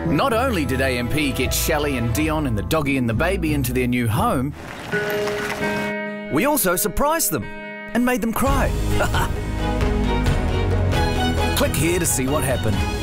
Not only did AMP get Shelley and Dion and the doggy and the baby into their new home, we also surprised them and made them cry. Click here to see what happened.